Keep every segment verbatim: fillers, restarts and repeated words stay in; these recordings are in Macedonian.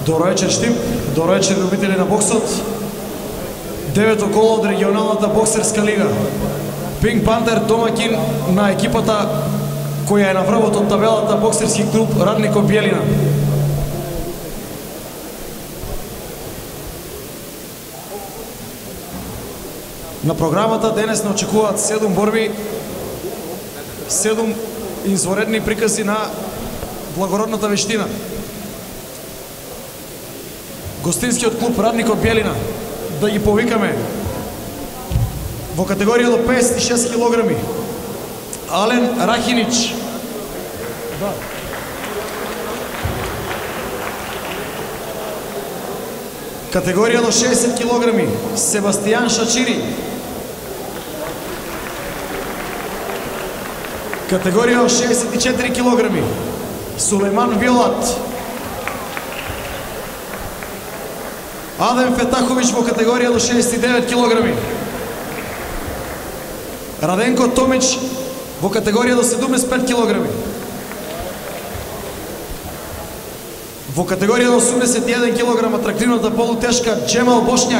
Добро вечер, Штип. Добро вечер, любители на боксот. Девето коло од регионалната боксерска лига. Пинк Пантер домакин на екипата која е на врвот од табелата боксерски клуб Радников Бјелина. На програмата денес не очекуваат седум борби, седум изворедни прикази на благородната вештина. Гостинскиот клуб Радников Бјелина, да ги повикаме. Во категорија до песет и шест килограми Ален Рахинич. Да. Категорија до шеесет килограми Себастијан Шачири. Категорија до шеесет и четири килограми Сулейман Виолат. Адем Фетахович во категорија до шеесет и девет килограми. Раденко Томич во категорија до седумдесет и пет килограми. Во категорија до осумдесет и еден килограм атрактивната полутешка Джемал Бошњак.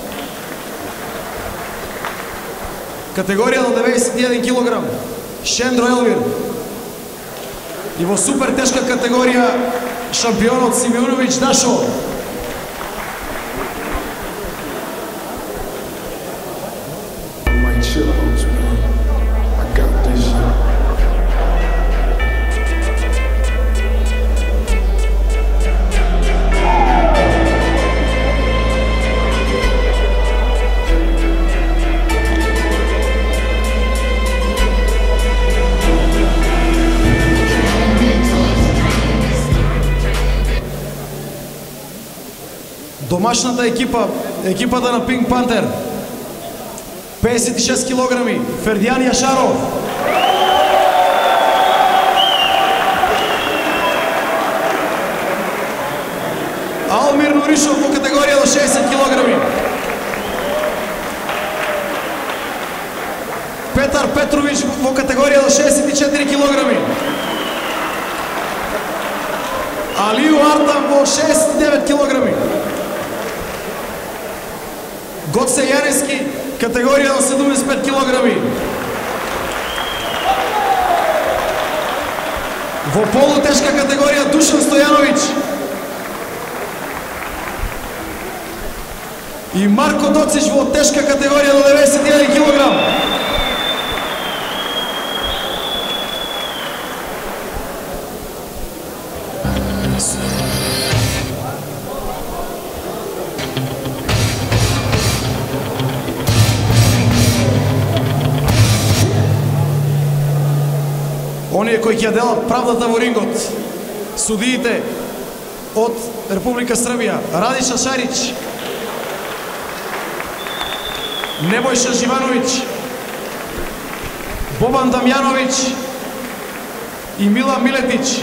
Категорија до деветдесет и еден килограм Шендро Елвир. И во супер тешка категорија шампионот Симеунович Дашо. Домашната екипа, екипата на Пинк Пантер, песет и шест килограми Фердијан Јашаров. Алмир Нуришов во категорија до шеесет килограми. Петар Петрович во категорија до шеесет и четири килограми. Алију Артам во шеесет и девет килограми. Гоце Јанески, категорија до седумдесет и пет килограми. Во полутешка категорија Душан Стојановиќ. И Марко Доцич во тешка категорија до деветдесет и еден килограм. Оние кои ќе делат правдата во рингот, судиите од Република Србија, Радиша Шарич, Небојша Живановиќ, Бобан Дамјановиќ и Мила Милетич.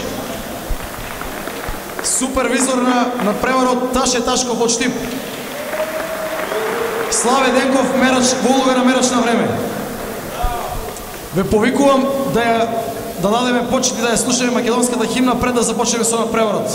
Супервизор на, на преварот Таше Ташков од Штип. Славе Денков, мерач, во улога на мерач на време. Ве повикувам да ја да дадеме почит и да ја слушаме македонската химна пред да започнеме со преварот.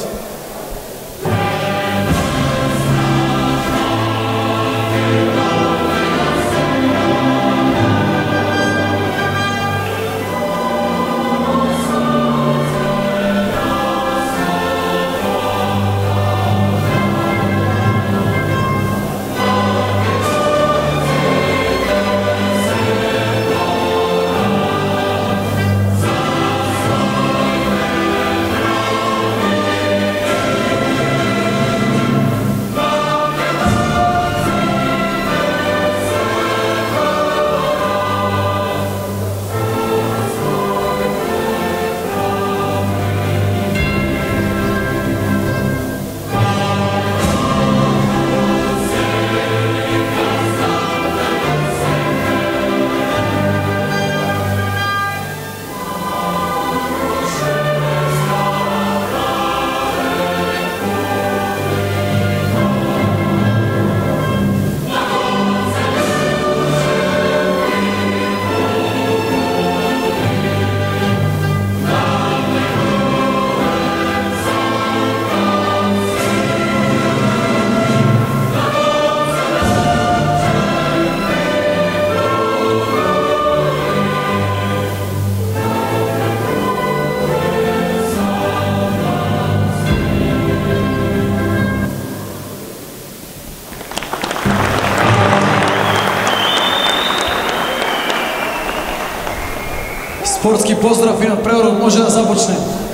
Спортски поздрав и надпреварот може да започне.